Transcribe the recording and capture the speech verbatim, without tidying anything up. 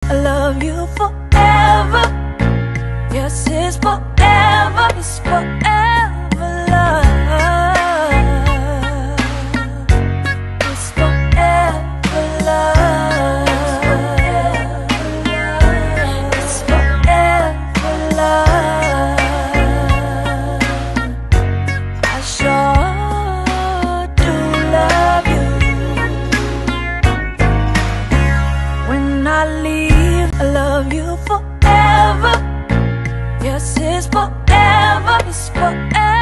I love you forever. Yes, it's forever, it's forever love. It's forever love. It's forever love. I sure do love you. When I leave, I love you forever. Yes, it's forever, it's forever.